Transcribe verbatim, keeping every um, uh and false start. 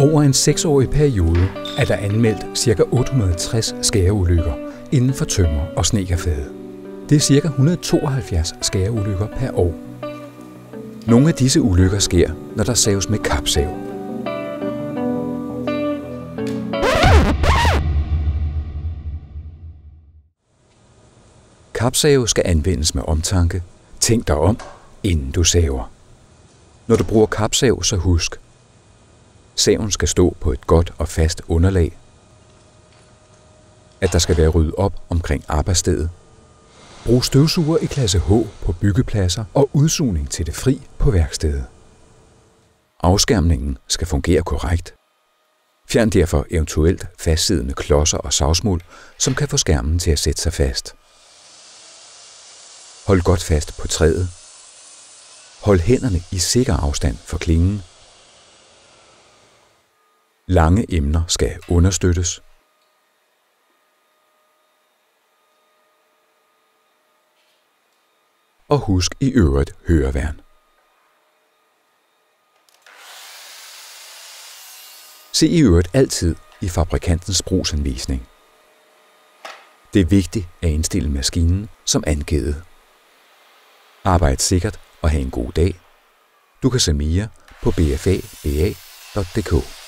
Over en seksårig periode er der anmeldt ca. otte hundrede og tres skæreulykker inden for tømmer- og snedkerfaget. Det er ca. et hundrede og tooghalvfjerds skæreulykker per år. Nogle af disse ulykker sker, når der saves med kapsav. Kapsave skal anvendes med omtanke. Tænk dig om, inden du saver. Når du bruger kapsav, så husk. Saven skal stå på et godt og fast underlag. At der skal være ryddet op omkring arbejdsstedet. Brug støvsuger i klasse H på byggepladser og udsugning til det fri på værkstedet. Afskærmningen skal fungere korrekt. Fjern derfor eventuelt fastsiddende klodser og savsmuld, som kan få skærmen til at sætte sig fast. Hold godt fast på træet. Hold hænderne i sikker afstand for klingen. Lange emner skal understøttes. Og husk i øvrigt høreværn. Se i øvrigt altid i fabrikantens brugsanvisning. Det er vigtigt at indstille maskinen som angivet. Arbejd sikkert og have en god dag. Du kan se mere på b f a b a punktum d k.